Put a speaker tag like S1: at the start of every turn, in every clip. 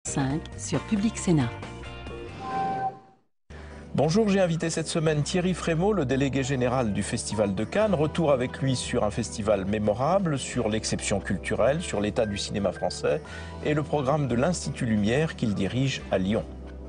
S1: 5 sur Public Sénat.
S2: Bonjour, j'ai invité cette semaine Thierry Frémaux, le délégué général du Festival de Cannes. Retour avec lui sur un festival mémorable, sur l'exception culturelle, sur l'état du cinéma français et le programme de l'Institut Lumière qu'il dirige à Lyon.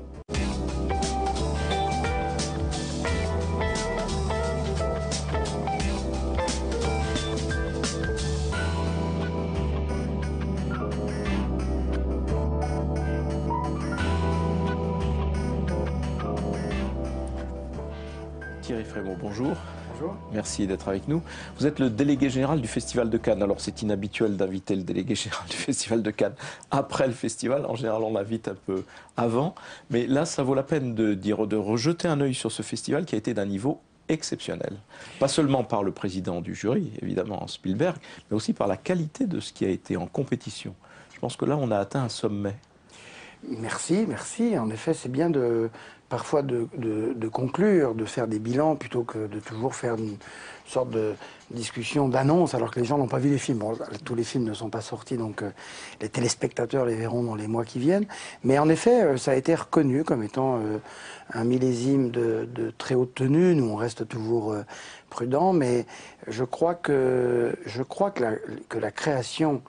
S2: Thierry Frémaux, bonjour.
S3: Bonjour.
S2: Merci d'être avec nous. Vous êtes le délégué général du Festival de Cannes. Alors c'est inhabituel d'inviter le délégué général du Festival de Cannes après le festival. En général, on l'invite un peu avant. Mais là, ça vaut la peine de rejeter un œil sur ce festival qui a été d'un niveau exceptionnel. Pas seulement par le président du jury, évidemment, Spielberg, mais aussi par la qualité de ce qui a été en compétition. Je pense que là, on a atteint un sommet.
S3: Merci, merci. En effet, c'est bien parfois de conclure, de faire des bilans plutôt que de toujours faire une sorte de discussion d'annonce alors que les gens n'ont pas vu les films. Bon, tous les films ne sont pas sortis, donc les téléspectateurs les verront dans les mois qui viennent. Mais en effet, ça a été reconnu comme étant un millésime de très haute tenue. Nous, on reste toujours prudent, mais je crois que la création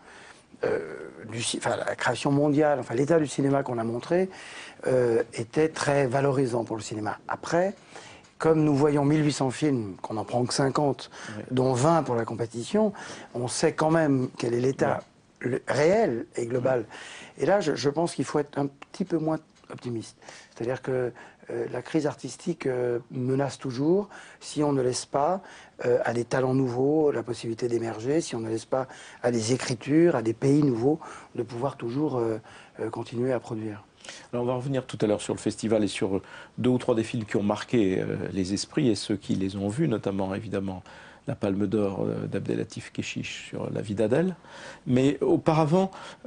S3: la création mondiale, enfin l'état du cinéma qu'on a montré, était très valorisant pour le cinéma. Après, comme nous voyons 1800 films, qu'on n'en prend que 50, oui, dont 20 pour la compétition, on sait quand même quel est l'état réel et global. Et là, je pense qu'il faut être un petit peu moins optimiste. C'est-à-dire que la crise artistique menace toujours si on ne laisse pas à des talents nouveaux la possibilité d'émerger, si on ne laisse pas à des écritures, à des pays nouveaux de pouvoir toujours continuer à produire.
S2: Alors on va revenir tout à l'heure sur le festival et sur deux ou trois des films qui ont marqué les esprits et ceux qui les ont vus, notamment évidemment la Palme d'Or d'Abdelatif Kechiche sur la vie d'Adèle. Mais auparavant,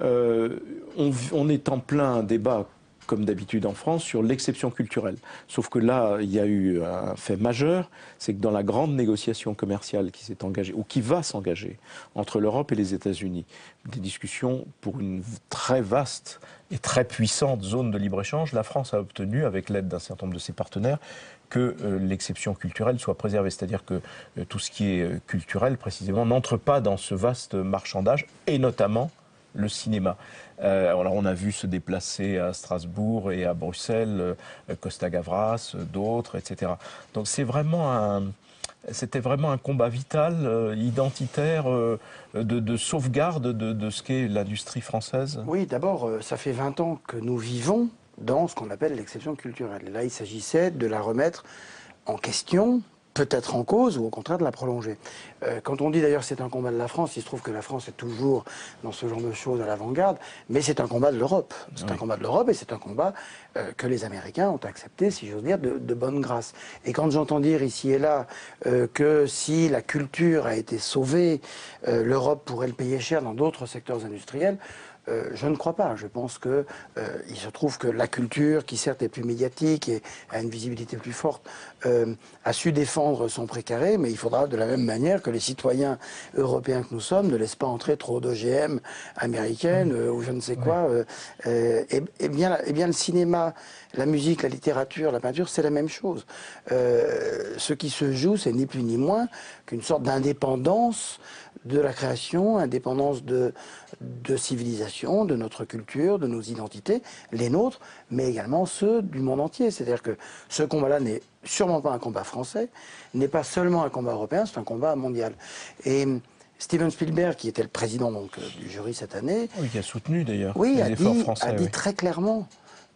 S2: on est en plein débat, comme d'habitude en France, sur l'exception culturelle. Sauf que là, il y a eu un fait majeur, c'est que dans la grande négociation commerciale qui s'est engagée, ou qui va s'engager, entre l'Europe et les États-Unis, des discussions pour une très vaste et très puissante zone de libre-échange, la France a obtenu, avec l'aide d'un certain nombre de ses partenaires, que l'exception culturelle soit préservée. C'est-à-dire que tout ce qui est culturel, précisément, n'entre pas dans ce vaste marchandage, et notamment le cinéma. Alors on a vu se déplacer à Strasbourg et à Bruxelles Costa Gavras, d'autres, etc. Donc c'était vraiment un combat vital, identitaire, de sauvegarde de ce qu'est l'industrie française.
S3: Oui, d'abord, ça fait 20 ans que nous vivons dans ce qu'on appelle l'exception culturelle. Et là, il s'agissait de la remettre en question, peut-être en cause, ou au contraire de la prolonger. Quand on dit d'ailleurs que c'est un combat de la France, il se trouve que la France est toujours dans ce genre de choses à l'avant-garde, mais c'est un combat de l'Europe. C'est un combat de l'Europe et c'est un combat que les Américains ont accepté, si j'ose dire, de bonne grâce. Et quand j'entends dire ici et là que si la culture a été sauvée, l'Europe pourrait le payer cher dans d'autres secteurs industriels, je ne crois pas. Je pense que il se trouve que la culture, qui certes est plus médiatique et a une visibilité plus forte, a su défendre son précaré, mais il faudra de la même manière que les citoyens européens que nous sommes ne laissent pas entrer trop d'OGM américaines ou je ne sais quoi. Et bien le cinéma, la musique, la littérature, la peinture, c'est la même chose. Ce qui se joue, c'est ni plus ni moins qu'une sorte d'indépendance de la création, indépendance de civilisation, de notre culture, de nos identités, les nôtres, mais également ceux du monde entier. C'est-à-dire que ce combat-là n'est sûrement pas un combat français, n'est pas seulement un combat européen, c'est un combat mondial. Et Steven Spielberg, qui était le président donc, du jury cette année...
S2: Oui, qui a soutenu d'ailleurs
S3: oui,
S2: les efforts français.
S3: A dit très clairement,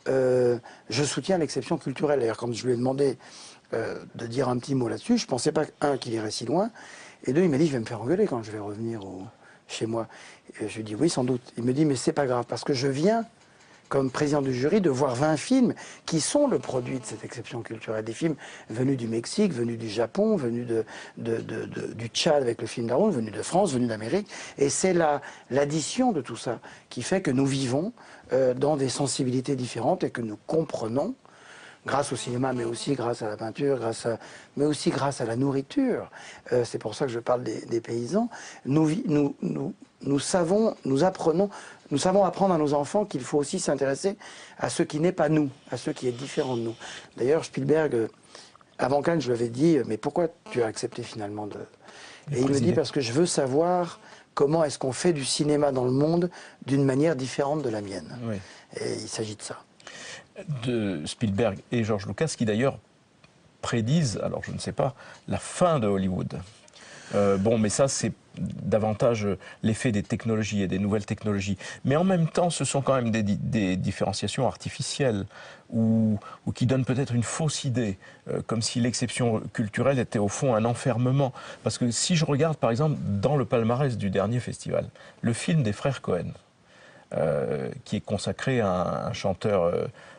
S3: je soutiens l'exception culturelle. D'ailleurs, quand je lui ai demandé de dire un petit mot là-dessus, je ne pensais pas, un, qu'il irait si loin, et deux, il m'a dit, je vais me faire engueuler quand je vais revenir chez moi. Et je lui ai dit, oui, sans doute. Il me dit, mais c'est pas grave, parce que je viens, comme président du jury, de voir 20 films qui sont le produit de cette exception culturelle. Des films venus du Mexique, venus du Japon, venus du Tchad avec le film d'Aaron, venus de France, venus d'Amérique. Et c'est l'addition de tout ça qui fait que nous vivons dans des sensibilités différentes et que nous comprenons, grâce au cinéma, mais aussi grâce à la peinture, mais aussi grâce à la nourriture. C'est pour ça que je parle des paysans. Nous nous savons apprendre à nos enfants qu'il faut aussi s'intéresser à ce qui n'est pas nous, à ce qui est différent de nous. D'ailleurs, Spielberg, avant Cannes, je lui avais dit, mais pourquoi tu as accepté finalement de... Et il me dit, parce que je veux savoir comment est-ce qu'on fait du cinéma dans le monde d'une manière différente de la mienne. Oui. Et il s'agit de ça.
S2: De Spielberg et George Lucas, qui d'ailleurs prédisent, alors je ne sais pas, la fin de Hollywood. Bon, mais ça, c'est davantage l'effet des technologies et des nouvelles technologies. Mais en même temps, ce sont quand même des différenciations artificielles ou qui donnent peut-être une fausse idée, comme si l'exception culturelle était au fond un enfermement. Parce que si je regarde, par exemple, dans le palmarès du dernier festival, le film des frères Cohen, qui est consacré à un chanteur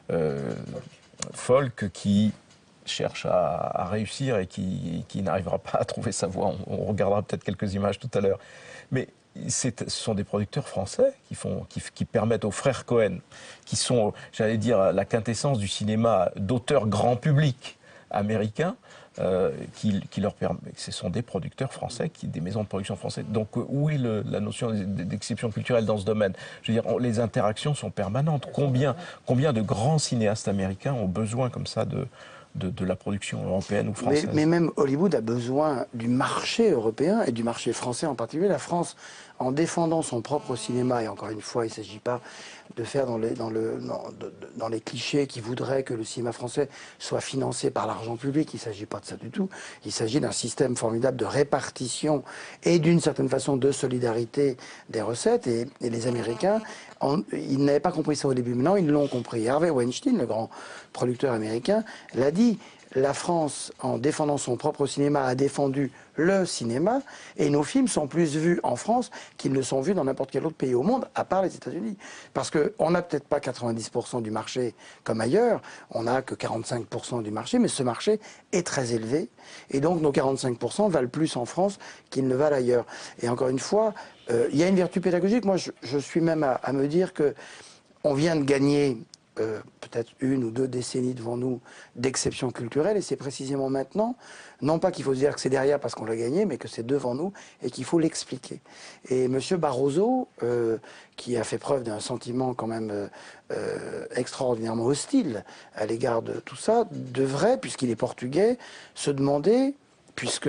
S2: folk qui cherche à réussir et qui n'arrivera pas à trouver sa voie. On regardera peut-être quelques images tout à l'heure. Mais ce sont des producteurs français qui permettent aux frères Cohen, qui sont, j'allais dire, la quintessence du cinéma d'auteur grand public américain, qui leur permet. Ce sont des producteurs français, des maisons de production françaises. Donc où est la notion d'exception culturelle dans ce domaine? Je veux dire, les interactions sont permanentes. Combien de grands cinéastes américains ont besoin comme ça de la production européenne ou française?
S3: Mais même Hollywood a besoin du marché européen et du marché français en particulier. La France, en défendant son propre cinéma, et encore une fois, il ne s'agit pas de faire dans les clichés qui voudraient que le cinéma français soit financé par l'argent public. Il ne s'agit pas de ça du tout. Il s'agit d'un système formidable de répartition et d'une certaine façon de solidarité des recettes. Et les Américains, ils n'avaient pas compris ça au début. Maintenant, ils l'ont compris. Harvey Weinstein, le grand producteur américain, l'a dit. La France, en défendant son propre cinéma, a défendu le cinéma, et nos films sont plus vus en France qu'ils ne sont vus dans n'importe quel autre pays au monde, à part les États-Unis. Parce qu'on n'a peut-être pas 90% du marché comme ailleurs, on n'a que 45% du marché, mais ce marché est très élevé, et donc nos 45% valent plus en France qu'ils ne valent ailleurs. Et encore une fois, il y a une vertu pédagogique. Moi, je suis même à me dire que on vient de gagner peut-être 1 ou 2 décennies devant nous d'exception culturelle, et c'est précisément maintenant, non pas qu'il faut se dire que c'est derrière parce qu'on l'a gagné, mais que c'est devant nous et qu'il faut l'expliquer. Et M. Barroso, qui a fait preuve d'un sentiment quand même extraordinairement hostile à l'égard de tout ça, devrait, puisqu'il est portugais, se demander, puisque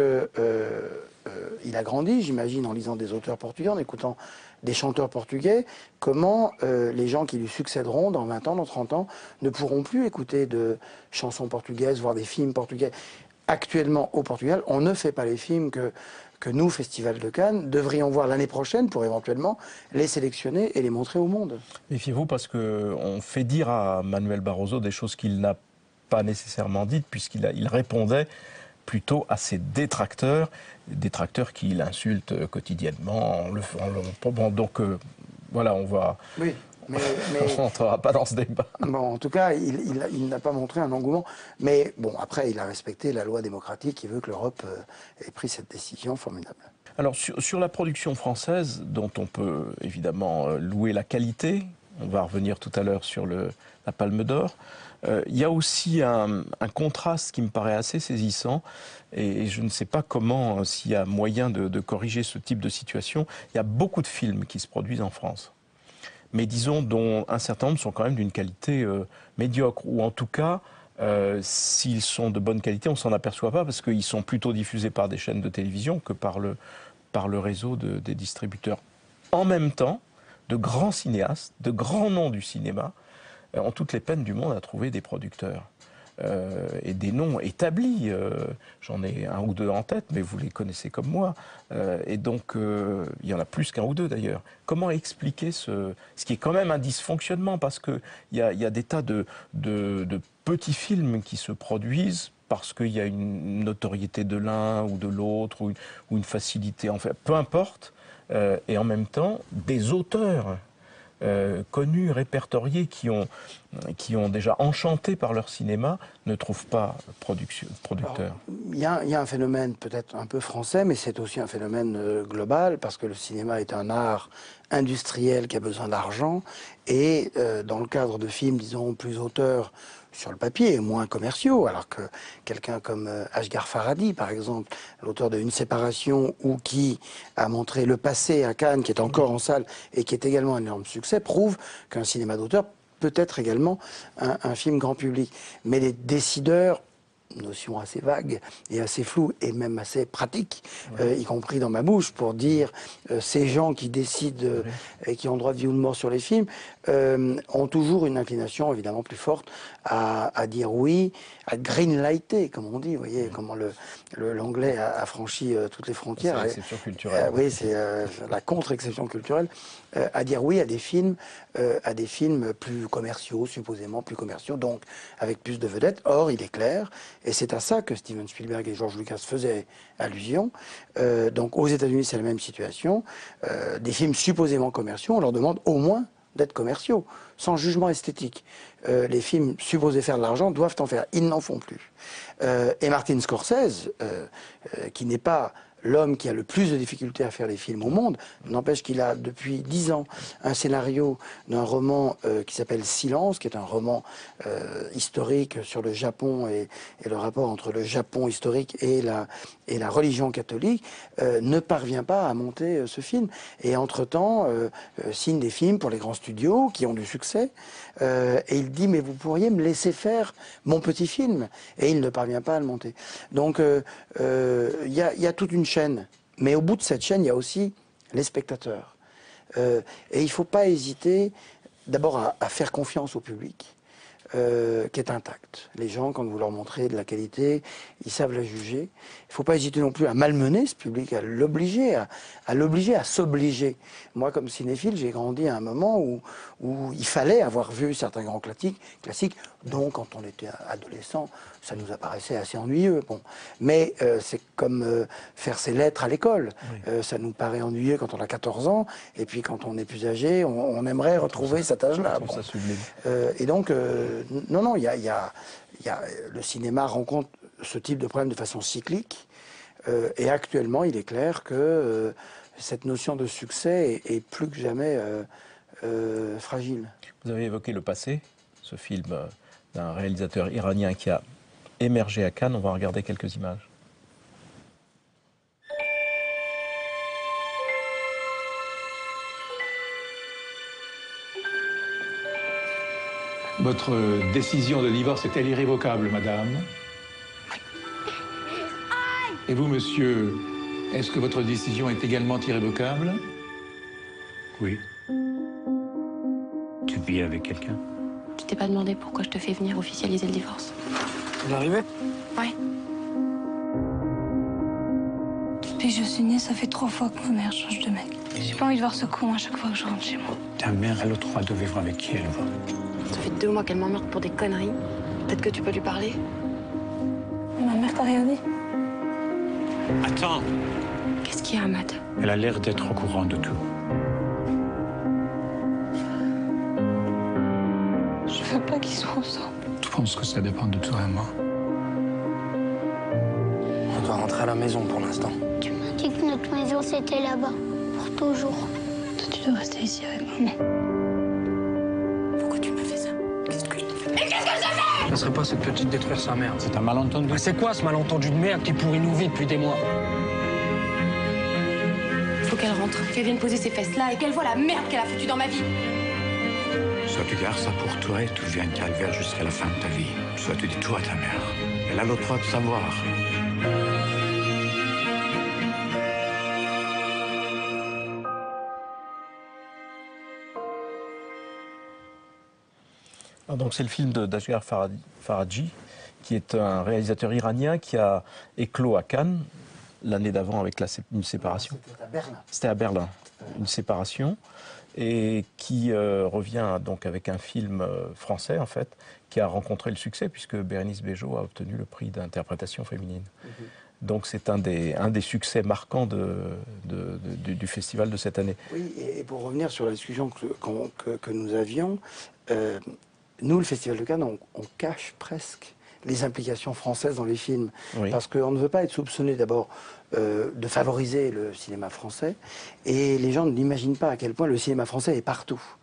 S3: il a grandi, j'imagine, en lisant des auteurs portugais, en écoutant des chanteurs portugais, comment les gens qui lui succéderont dans 20 ans, dans 30 ans, ne pourront plus écouter de chansons portugaises, voire des films portugais. Actuellement, au Portugal, on ne fait pas les films que nous, Festival de Cannes, devrions voir l'année prochaine pour éventuellement les sélectionner et les montrer au monde.
S2: Méfiez-vous, parce qu'on fait dire à Manuel Barroso des choses qu'il n'a pas nécessairement dites, puisqu'il répondait plutôt à ses détracteurs qui l'insultent quotidiennement. Donc voilà, on va... Oui. Mais on n'entrera pas dans ce débat.
S3: Bon, en tout cas, il n'a pas montré un engouement. Mais bon, après, il a respecté la loi démocratique qui veut que l'Europe ait pris cette décision formidable.
S2: Alors, sur la production française, dont on peut évidemment louer la qualité, on va revenir tout à l'heure sur la Palme d'Or, il y a aussi un contraste qui me paraît assez saisissant, et je ne sais pas comment, s'il y a moyen de corriger ce type de situation. Il y a beaucoup de films qui se produisent en France, mais disons dont un certain nombre sont quand même d'une qualité médiocre, ou en tout cas, s'ils sont de bonne qualité, on ne s'en aperçoit pas, parce qu'ils sont plutôt diffusés par des chaînes de télévision que par le réseau des distributeurs. En même temps, de grands cinéastes, de grands noms du cinéma, ont toutes les peines du monde à trouver des producteurs. Et des noms établis. J'en ai 1 ou 2 en tête, mais vous les connaissez comme moi. Et donc, il y en a plus qu'1 ou 2 d'ailleurs. Comment expliquer ce qui est quand même un dysfonctionnement? Parce qu'il y a des tas de petits films qui se produisent parce qu'il y a une notoriété de l'un ou de l'autre, ou une facilité, en fait, peu importe. Et en même temps, des auteurs connus, répertoriés, qui ont déjà enchanté par leur cinéma, ne trouvent pas producteur.
S3: Il y a un phénomène peut-être un peu français, mais c'est aussi un phénomène global, parce que le cinéma est un art industriel qui a besoin d'argent, Et dans le cadre de films, disons, plus auteurs sur le papier, moins commerciaux, alors que quelqu'un comme Asghar Farhadi, par exemple, l'auteur de Une séparation, ou qui a montré Le Passé à Cannes, qui est encore en salle et qui est également un énorme succès, prouve qu'un cinéma d'auteur peut être également un film grand public. Mais les décideurs, notion assez vague et assez floue et même assez pratique, y compris dans ma bouche, pour dire ces gens qui décident et qui ont le droit de vie ou de mort sur les films, ont toujours une inclination évidemment plus forte à dire oui, à greenlighter, comme on dit, vous voyez, comment l'anglais a franchi toutes les frontières.
S2: C'est l'exception culturelle.
S3: Oui, c'est la contre-exception culturelle, à dire oui à des films plus commerciaux, supposément plus commerciaux, donc avec plus de vedettes. Or, il est clair, et c'est à ça que Steven Spielberg et George Lucas faisaient allusion. Donc, aux États-Unis, c'est la même situation. Des films supposément commerciaux, on leur demande au moins d'être commerciaux, sans jugement esthétique. Les films supposés faire de l'argent doivent en faire. Ils n'en font plus. Et Martin Scorsese, qui n'est pas l'homme qui a le plus de difficultés à faire les films au monde, n'empêche qu'il a depuis 10 ans un scénario d'un roman qui s'appelle Silence, qui est un roman historique sur le Japon et le rapport entre le Japon historique et la religion catholique, ne parvient pas à monter ce film. Et entre-temps, signe des films pour les grands studios qui ont du succès. Et il dit, mais vous pourriez me laisser faire mon petit film. Et il ne parvient pas à le monter. Donc, il y a toute une chaîne. Mais au bout de cette chaîne, il y a aussi les spectateurs. Et il ne faut pas hésiter, d'abord, à faire confiance au public, qui est intact. Les gens, quand vous leur montrez de la qualité, ils savent la juger. Il ne faut pas hésiter non plus à malmener ce public, à l'obliger, à s'obliger. Moi, comme cinéphile, j'ai grandi à un moment où il fallait avoir vu certains grands classiques, dont, quand on était adolescent, ça nous apparaissait assez ennuyeux. Bon. Mais c'est comme faire ses lettres à l'école. Oui. Ça nous paraît ennuyeux quand on a 14 ans, et puis quand on est plus âgé, on aimerait retrouver cet âge-là. Bon. Et donc, non, le cinéma rencontre ce type de problème de façon cyclique. Et actuellement, il est clair que cette notion de succès est plus que jamais fragile.
S2: Vous avez évoqué Le Passé, ce film d'un réalisateur iranien qui a émergé à Cannes. On va regarder quelques images.
S4: Votre décision de divorce est-elle irrévocable, madame? Et vous, monsieur, est-ce que votre décision est également irrévocable?
S5: Oui. Tu vis avec quelqu'un?
S6: Tu t'es pas demandé pourquoi je te fais venir officialiser le divorce?
S3: Vous arrivez?
S6: Ouais.
S7: Depuis que je suis née, ça fait 3 fois que ma mère change de mec. J'ai pas envie de voir ce con à chaque fois que je rentre chez moi.
S5: Ta mère a le droit de vivre avec qui elle veut.
S6: Ça fait 2 mois qu'elle m'emmerde pour des conneries. Peut-être que tu peux lui parler?
S7: Ma mère t'a rien dit?
S5: Attends!
S6: Qu'est-ce qu'il y a, Ahmad?
S5: Elle a l'air d'être au courant de tout.
S7: Je veux pas qu'ils soient ensemble.
S5: Je pense que ça dépend de toi et moi.
S3: On doit rentrer à la maison pour l'instant.
S8: Tu m'as dit que notre maison, c'était là-bas. Pour toujours.
S7: Toi, tu dois rester ici avec maman.
S6: Pourquoi tu m'as fait ça? Qu'est-ce que je t'ai fait?
S9: Ça serait pas cette petite détruire sa mère.
S5: C'est un malentendu.
S9: Mais c'est quoi ce malentendu de merde qui pourrit nos vies depuis des mois?
S6: Faut qu'elle rentre, qu'elle vienne poser ses fesses là et qu'elle voit la merde qu'elle a foutue dans ma vie.
S5: Soit tu gardes ça pour toi et tu viens de calvaire jusqu'à la fin de ta vie. Soit tu dis tout à ta mère. Elle a le droit de savoir.
S2: Donc c'est le film d'Asghar Farhadi, qui est un réalisateur iranien qui a éclos à Cannes l'année d'avant avec une séparation.
S3: C'était à Berlin.
S2: C'était à Berlin, une séparation, et qui revient donc avec un film français en fait, qui a rencontré le succès puisque Bérénice Bejo a obtenu le prix d'interprétation féminine. Donc c'est un des succès marquants du festival de cette année.
S3: Oui, et pour revenir sur la discussion que nous avions, nous, le Festival de Cannes, on cache presque les implications françaises dans les films. Oui. Parce qu'on ne veut pas être soupçonné d'abord de favoriser le cinéma français. Et les gens n'imaginent pas à quel point le cinéma français est partout.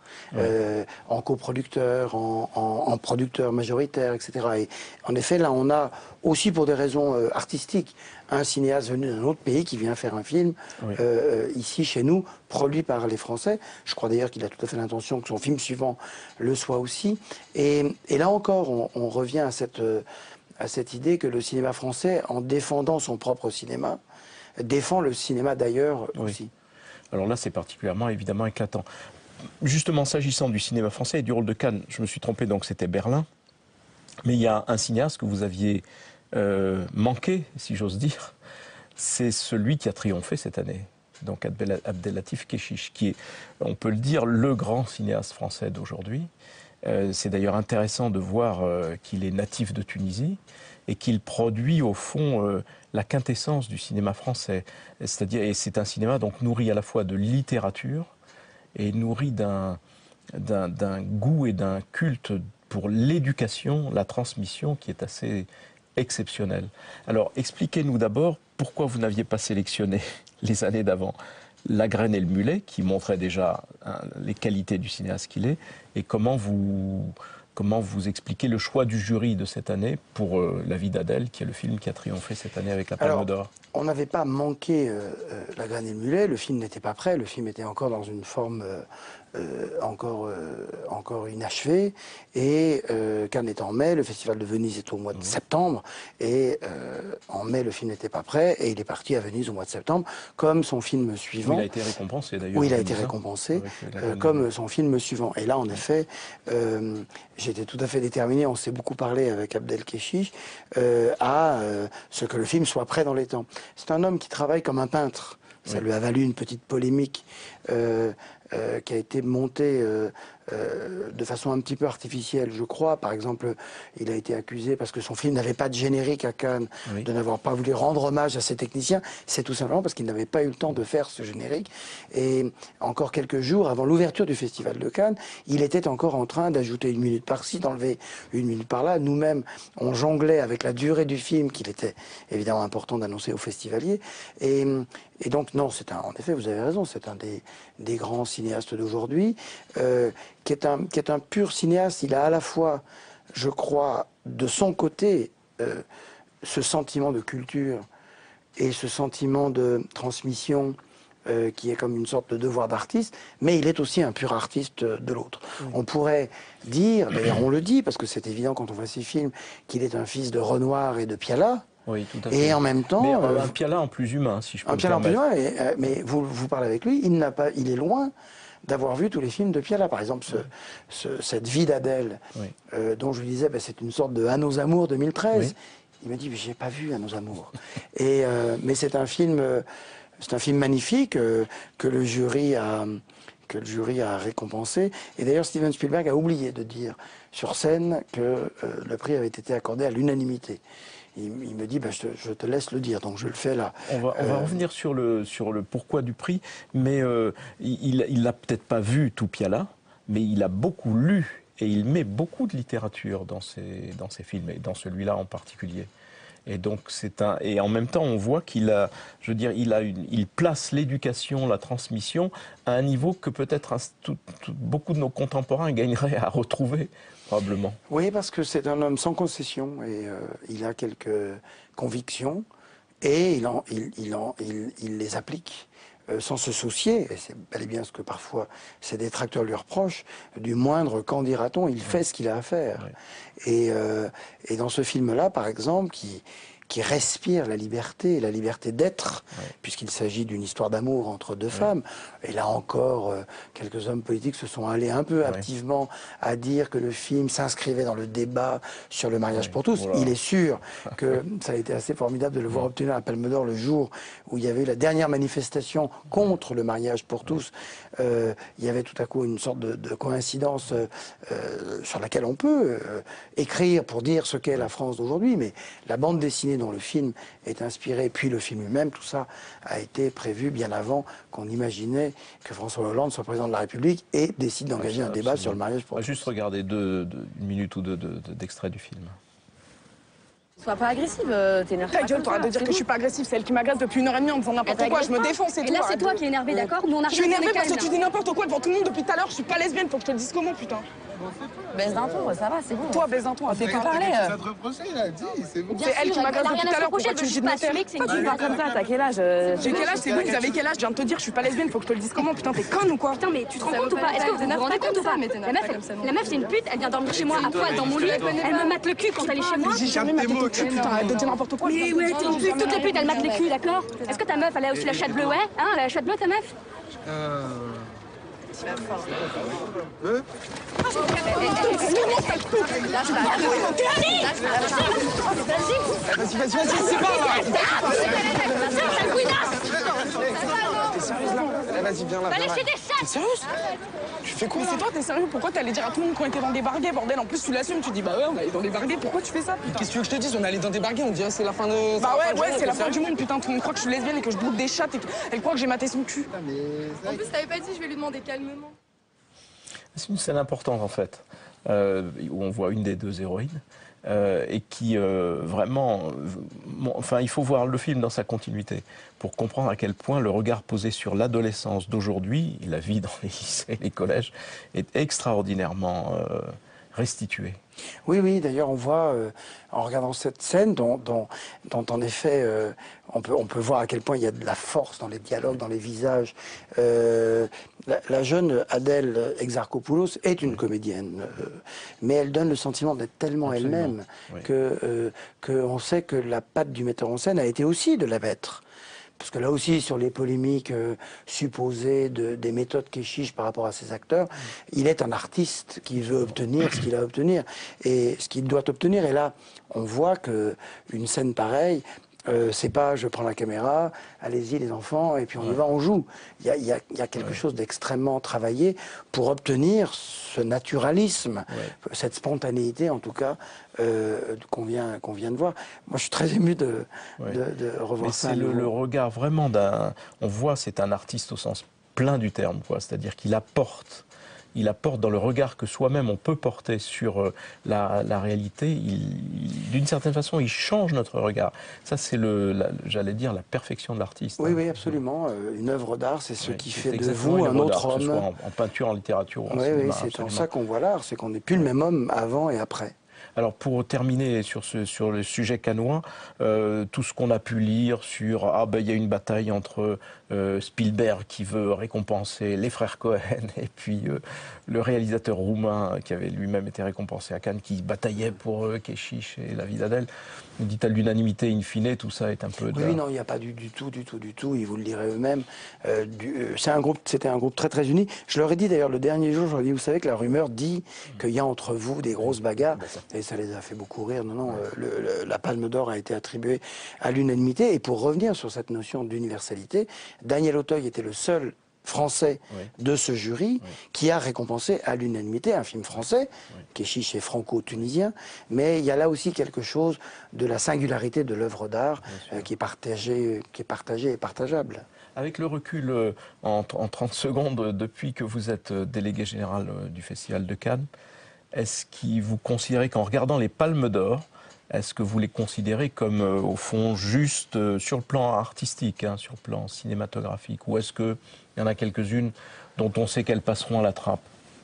S3: en coproducteur, en producteur majoritaire, etc. Et en effet, là, on a aussi pour des raisons artistiques un cinéaste venu d'un autre pays qui vient faire un film ici chez nous, produit par les Français. Je crois d'ailleurs qu'il a tout à fait l'intention que son film suivant le soit aussi. Et là encore, on revient à cette idée que le cinéma français, en défendant son propre cinéma, défend le cinéma d'ailleurs aussi.
S2: Alors là, c'est particulièrement évidemment éclatant. Justement, s'agissant du cinéma français et du rôle de Cannes, je me suis trompé, donc c'était Berlin. Mais il y a un cinéaste que vous aviez manqué, si j'ose dire, c'est celui qui a triomphé cette année. Donc Abdelatif Kechiche, qui est, on peut le dire, le grand cinéaste français d'aujourd'hui. C'est d'ailleurs intéressant de voir qu'il est natif de Tunisie et qu'il produit au fond la quintessence du cinéma français. C'est-à-dire, et c'est un cinéma donc nourri à la fois de littérature et nourri d'un goût et d'un culte pour l'éducation, la transmission qui est assez exceptionnel. Alors expliquez-nous d'abord pourquoi vous n'aviez pas sélectionné les années d'avant La Graine et le Mulet, qui montrait déjà les qualités du cinéaste qu'il est, et comment vous expliquez le choix du jury de cette année pour La Vie d'Adèle, qui est le film qui a triomphé cette année avec la Palme d'Or.
S3: On n'avait pas manqué La Graine et le Mulet, le film n'était pas prêt, le film était encore dans une forme encore inachevé, et Cannes est en mai, le Festival de Venise est au mois de septembre, et en mai le film n'était pas prêt, et il est parti à Venise au mois de septembre, comme son film suivant.
S2: Il a été récompensé d'ailleurs.
S3: Oui, il a été récompensé, comme son film suivant. Et là, en effet, j'étais tout à fait déterminé, on s'est beaucoup parlé avec Abdel Kechiche, à ce que le film soit prêt dans les temps. C'est un homme qui travaille comme un peintre. Ça lui a valu une petite polémique qui a été montée de façon un petit peu artificielle, je crois. Par exemple, il a été accusé, parce que son film n'avait pas de générique à Cannes, de n'avoir pas voulu rendre hommage à ses techniciens. C'est tout simplement parce qu'il n'avait pas eu le temps de faire ce générique. Et encore quelques jours avant l'ouverture du Festival de Cannes, il était encore en train d'ajouter 1 minute par-ci, d'enlever 1 minute par-là. Nous-mêmes, on jonglait avec la durée du film, qu'il était évidemment important d'annoncer aux festivaliers. Et donc, non, en effet, vous avez raison, c'est un des grands cinéastes d'aujourd'hui, qui est un pur cinéaste. Il a à la fois, je crois, de son côté, ce sentiment de culture et ce sentiment de transmission qui est comme une sorte de devoir d'artiste, mais il est aussi un pur artiste de l'autre. On pourrait dire, d'ailleurs on le dit, parce que c'est évident quand on voit ces films, qu'il est un fils de Renoir et de Piala.
S2: Oui, tout à fait.
S3: Et en même temps...
S2: Mais un Piala en plus humain, si je peux me permettre.
S3: Un Piala en plus humain, mais vous parlez avec lui, il est loin d'avoir vu tous les films de Piala. Par exemple, cette Vie d'Adèle, dont je lui disais, c'est une sorte de À nos amours 2013. Oui. Il m'a dit, mais j'ai pas vu À nos amours. Mais c'est un film magnifique que le jury a récompensé. Et d'ailleurs, Steven Spielberg a oublié de dire sur scène que le prix avait été accordé à l'unanimité. Il me dit, je te laisse le dire, donc je le fais là.
S2: On va revenir sur le pourquoi du prix, mais il n'a peut-être pas vu tout Piala, mais il a beaucoup lu, et il met beaucoup de littérature dans ses films, et dans celui-là en particulier. Et donc et en même temps, on voit qu'il a, je veux dire, il place l'éducation, la transmission à un niveau que peut-être beaucoup de nos contemporains gagneraient à retrouver, probablement.
S3: Oui, parce que c'est un homme sans concession, et il a quelques convictions, et il les applique sans se soucier, et c'est bel et bien ce que parfois ses détracteurs lui reprochent, du moindre qu'en dira-t-on, il fait ce qu'il a à faire. Et dans ce film-là, par exemple, qui respire la liberté d'être, puisqu'il s'agit d'une histoire d'amour entre deux femmes. Et là encore, quelques hommes politiques se sont allés un peu activement à dire que le film s'inscrivait dans le débat sur le mariage pour tous. Il est sûr que ça a été assez formidable de le voir obtenir la Palme d'Or le jour où il y avait eu la dernière manifestation contre le mariage pour tous. Il y avait tout à coup une sorte de coïncidence sur laquelle on peut écrire pour dire ce qu'est la France d'aujourd'hui, mais la bande dessinée dont le film est inspiré, puis le film lui-même, tout ça a été prévu bien avant qu'on imaginait que François Hollande soit président de la République et décide d'engager un débat sur le mariage pour tous.
S2: Juste regarder une minute ou deux d'extrait du film.
S6: Sois pas agressive, t'énerves
S10: Ta
S6: pas
S10: gueule,
S6: comme
S10: t'auras
S6: ça,
S10: de dire
S6: c'est
S10: que je suis pas agressive, c'est elle qui m'agresse depuis 1h30 en me disant n'importe quoi, je me défonce et tout.
S7: Et là, c'est
S10: arrête
S7: toi
S10: de-
S7: qui est énervé, d'accord? Nous, on a
S10: Je suis
S7: rien
S10: énervée
S7: fait,
S10: parce que
S7: calme,
S10: tu dis n'importe quoi devant tout le monde depuis tout à l'heure, je suis pas lesbienne, faut que je te le dise comment, putain.
S6: Baisse d'un ton, ça va, c'est bon.
S10: Toi, baisse un ton,
S6: On fait que
S10: arrête.
S6: parler.
S11: Ça te reprocher, il a dit, c'est bon.
S10: C'est elle qui m'agresse depuis tout à l'heure, pourquoi tu me dis de me taire?
S6: Pourquoi tu parles comme ça? T'as quel âge?
S10: J'ai quel âge? C'est vous, vous avez quel âge? Je viens de te dire, je suis pas lesbienne, faut que je te le dise comment, putain, t'es conne ou quoi?
S7: Putain, mais tu te rends compte ou pas? Est-ce que vous vous rendez compte ou pas? La meuf, c'est une pute, elle vient dormir chez moi à poil dans mon lit, elle me mate le cul quand elle est chez moi.
S10: J'ai jamais maté ton cul, putain, arrête de dire n'importe quoi.
S7: Mais ouais, t'es une pute, toutes les putes, elles matent les culs, d'accord? Est-ce que ta meuf, elle a aussi la chatte bleue, ouais? Hein, elle a la chatte bleue, ta meuf?
S10: Vas-y, c'est pas là. T'es sérieuse là? Vas-y, viens là.
S7: Allez chez des chats!
S10: T'es sérieuse? Tu fais quoi? Mais c'est toi, t'es sérieux? Pourquoi t'allais dire à tout le monde qu'on était dans des barguets, bordel? En plus, tu l'assumes, tu dis bah ouais, on allait dans des barguets, pourquoi tu fais ça? Qu'est-ce que tu veux que je te dise? On est allé dans des barguets, on dirait c'est la fin de. Bah ouais, c'est la fin du monde, putain. Tout le monde croit que je suis lesbienne et que je bouffe des chattes et qu'elle croit que j'ai maté son cul.
S12: En plus, t'avais pas dit, je vais lui demander calmement.
S2: C'est une scène importante en fait, où on voit une des deux héroïnes. Et qui vraiment, enfin, il faut voir le film dans sa continuité pour comprendre à quel point le regard posé sur l'adolescence d'aujourd'hui, la vie dans les lycées, les collèges, est extraordinairement restitué.
S3: Oui, d'ailleurs, on voit, en regardant cette scène, dont en effet, on peut voir à quel point il y a de la force dans les dialogues, dans les visages. La jeune Adèle Exarchopoulos est une comédienne, mais elle donne le sentiment d'être tellement elle-même qu'on sait que la patte du metteur en scène a été aussi de la mettre. Parce que là aussi, sur les polémiques supposées des méthodes Keshish par rapport à ses acteurs, il est un artiste qui veut obtenir ce qu'il a à obtenir et ce qu'il doit obtenir. Et là, on voit qu'une scène pareille, c'est pas je prends la caméra, allez-y les enfants, et puis on y va, on joue. Il y a quelque chose d'extrêmement travaillé pour obtenir ce naturalisme, cette spontanéité en tout cas, qu'on vient de voir. Moi je suis très ému de revoir ça.
S2: C'est le regard vraiment d'un... On voit c'est un artiste au sens plein du terme, quoi. C'est-à-dire qu'il apporte. Il apporte dans le regard que soi-même on peut porter sur la réalité, d'une certaine façon, il change notre regard. Ça, c'est j'allais dire, la perfection de l'artiste.
S3: Oui, absolument. Une œuvre d'art, c'est ce qui fait de
S2: vous
S3: un autre homme.
S2: Que ce soit en peinture, en littérature ou en cinéma.
S3: Oui, c'est en ça qu'on voit l'art, c'est qu'on n'est plus le même homme avant et après.
S2: Alors pour terminer sur le sujet cannois, tout ce qu'on a pu lire sur il y a une bataille entre Spielberg qui veut récompenser les frères Cohen et puis le réalisateur roumain qui avait lui-même été récompensé à Cannes qui bataillait pour Keshish et La vie d'Adèle. Vous dites à l'unanimité in fine, tout ça est un peu...
S3: Oui, non, il n'y a pas du tout, ils vous le diraient eux-mêmes. C'était un groupe très très uni. Je leur ai dit d'ailleurs le dernier jour, je leur ai dit, vous savez que la rumeur dit qu'il y a entre vous des grosses bagarres, et ça les a fait beaucoup rire. Non, la Palme d'Or a été attribuée à l'unanimité, et pour revenir sur cette notion d'universalité, Daniel Auteuil était le seul français de ce jury qui a récompensé à l'unanimité un film français, Keshish est franco-tunisien, mais il y a là aussi quelque chose de la singularité de l'œuvre d'art qui est partagée et partageable.
S2: Avec le recul en 30 secondes, depuis que vous êtes délégué général du Festival de Cannes, est-ce que vous considérez qu'en regardant les Palmes d'Or, est-ce que vous les considérez comme, au fond, juste sur le plan artistique, sur le plan cinématographique, ou est-ce qu'il y en a quelques-unes dont on sait qu'elles passeront à la trappe?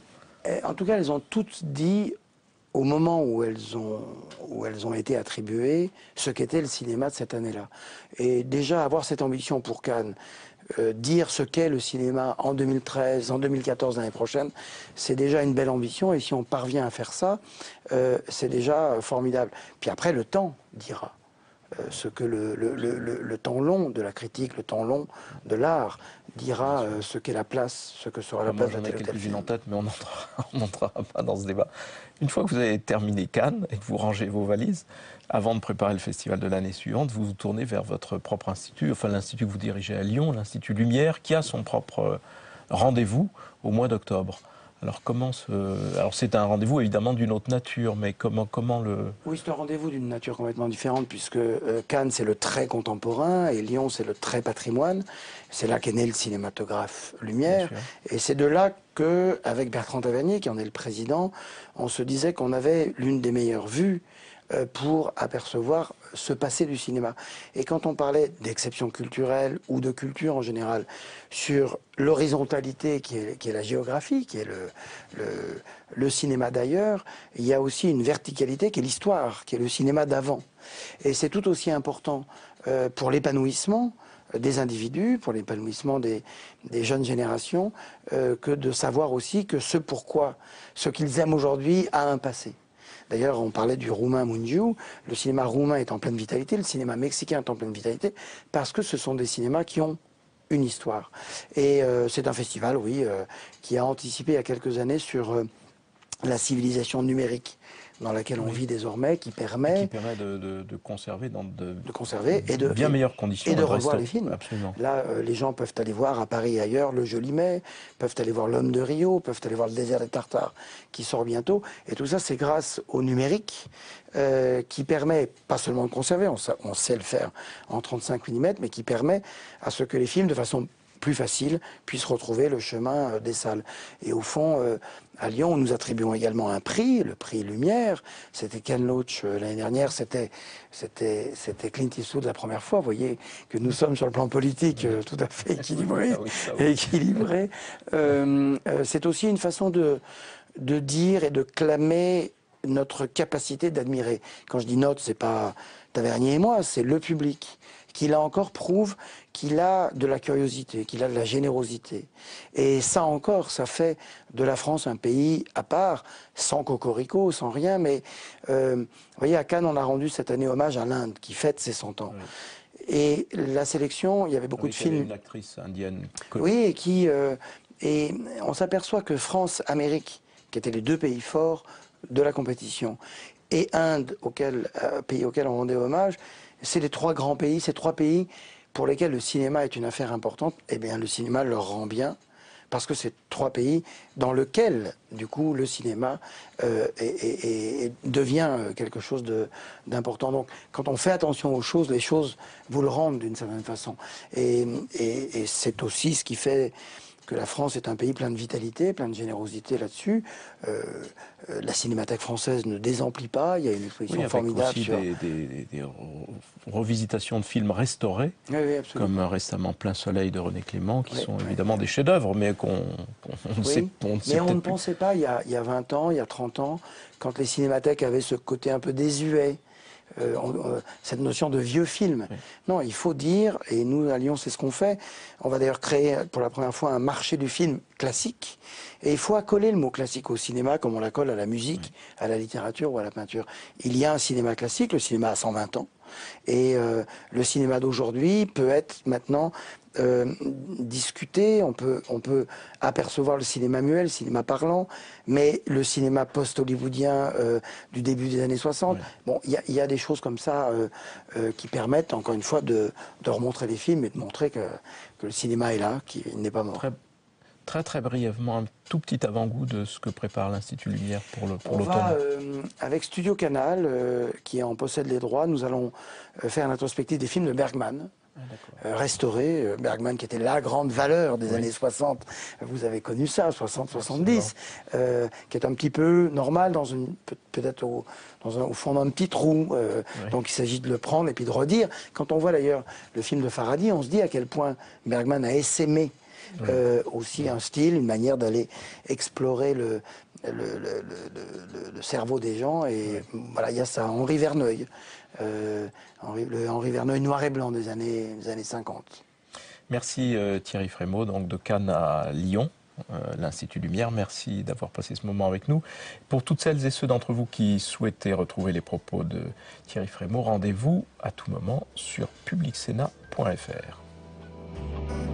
S3: En tout cas, elles ont toutes dit, au moment où elles ont été attribuées, ce qu'était le cinéma de cette année-là. Et déjà, avoir cette ambition pour Cannes, dire ce qu'est le cinéma en 2013, en 2014, l'année prochaine, c'est déjà une belle ambition. Et si on parvient à faire ça, c'est déjà formidable. Puis après, le temps dira ce que le temps long de la critique, le temps long de l'art dira ce qu'est la place, ce que sera la place de tel ou tel film.
S2: J'en ai quelques-unes en tête, mais on n'entrera pas dans ce débat. Une fois que vous avez terminé Cannes et que vous rangez vos valises, avant de préparer le festival de l'année suivante, vous vous tournez vers votre propre institut, enfin l'institut que vous dirigez à Lyon, l'Institut Lumière, qui a son propre rendez-vous au mois d'octobre. Alors alors c'est un rendez-vous évidemment d'une autre nature, mais comment le...
S3: Oui, c'est un rendez-vous d'une nature complètement différente, puisque Cannes c'est le trait contemporain et Lyon c'est le trait patrimoine. C'est là qu'est né le cinématographe Lumière. Et c'est de là que, avec Bertrand Tavernier, qui en est le président, on se disait qu'on avait l'une des meilleures vues pour apercevoir ce passé du cinéma. Et quand on parlait d'exception culturelle ou de culture en général, sur l'horizontalité qui est la géographie, qui est le cinéma d'ailleurs, il y a aussi une verticalité qui est l'histoire, qui est le cinéma d'avant. Et c'est tout aussi important pour l'épanouissement des individus, pour l'épanouissement des jeunes générations, que de savoir aussi que ce qu'ils aiment aujourd'hui a un passé. D'ailleurs, on parlait du roumain Mungiu, le cinéma roumain est en pleine vitalité, le cinéma mexicain est en pleine vitalité, parce que ce sont des cinémas qui ont une histoire. Et c'est un festival, oui, qui a anticipé il y a quelques années sur la civilisation numérique dans laquelle on vit désormais, qui permet
S2: de conserver dans de
S3: bien
S2: meilleures conditions
S3: et de revoir les films.
S2: Absolument.
S3: Là, les gens peuvent aller voir à Paris et ailleurs Le Joli Mai, peuvent aller voir L'Homme de Rio, peuvent aller voir Le Désert des Tartares qui sort bientôt. Et tout ça, c'est grâce au numérique qui permet pas seulement de conserver, on sait le faire en 35 mm, mais qui permet à ce que les films, de façon plus facile, puissent retrouver le chemin des salles. Et au fond, à Lyon, nous attribuons également un prix, le prix Lumière. C'était Ken Loach l'année dernière, c'était Clint Eastwood la première fois. Vous voyez que nous sommes sur le plan politique tout à fait équilibrés. C'est aussi une façon de dire et de clamer notre capacité d'admirer. Quand je dis notre, c'est pas Tavernier et moi, c'est le public qui là encore prouve qu'il a de la curiosité, qu'il a de la générosité. Et ça encore, ça fait de la France un pays à part, sans cocorico, sans rien, mais vous voyez, à Cannes, on a rendu cette année hommage à l'Inde, qui fête ses 100 ans. Oui. Et la sélection, il y avait beaucoup de films...
S2: une actrice indienne.
S3: Oui, et on s'aperçoit que France, Amérique, qui étaient les deux pays forts de la compétition, et Inde, pays auquel on rendait hommage, c'est les trois grands pays, ces trois pays pour lesquels le cinéma est une affaire importante. Eh bien, le cinéma leur rend bien, parce que c'est trois pays dans lesquels, du coup, le cinéma devient quelque chose d'important. Donc, quand on fait attention aux choses, les choses vous le rendent d'une certaine façon. Et c'est aussi ce qui fait que la France est un pays plein de vitalité, plein de générosité là-dessus. La Cinémathèque française ne désemplit pas. Il y a une exposition formidable
S2: aussi
S3: sur...
S2: des revisitations de films restaurés, comme récemment Plein Soleil de René Clément, qui sont évidemment des chefs-d'œuvre, mais qu'on sait...
S3: Mais on ne pensait pas, il y a 20 ans, il y a 30 ans, quand les cinémathèques avaient ce côté un peu désuet, cette notion de vieux film. Oui. Non, il faut dire, et nous à Lyon c'est ce qu'on fait, on va d'ailleurs créer pour la première fois un marché du film classique, et il faut accoler le mot classique au cinéma comme on l'accole à la musique, à la littérature ou à la peinture. Il y a un cinéma classique, le cinéma a 120 ans, et le cinéma d'aujourd'hui peut être maintenant discuté, on peut apercevoir le cinéma muet, le cinéma parlant, mais le cinéma post-hollywoodien du début des années 60, bon, il y a des choses comme ça qui permettent, encore une fois, de remontrer les films et de montrer que le cinéma est là, qu'il n'est pas mort.
S2: Très brièvement, un tout petit avant-goût de ce que prépare l'Institut Lumière pour l'automne.
S3: Avec Studio Canal, qui en possède les droits, nous allons faire une rétrospective des films de Bergman, restauré. Bergman qui était la grande valeur des années 60, vous avez connu ça, 60-70, qui est un petit peu normal, peut-être au fond d'un petit trou, donc il s'agit de le prendre et puis de redire. Quand on voit d'ailleurs le film de Faraday, on se dit à quel point Bergman a essaimé aussi un style, une manière d'aller explorer le cerveau des gens, et voilà, il y a ça. Henri Verneuil, Henri Verneuil noir et blanc des années 50.
S2: Merci Thierry Frémaux, donc de Cannes à Lyon, l'Institut Lumière. Merci d'avoir passé ce moment avec nous. Pour toutes celles et ceux d'entre vous qui souhaitaient retrouver les propos de Thierry Frémaux, rendez-vous à tout moment sur publicsena.fr.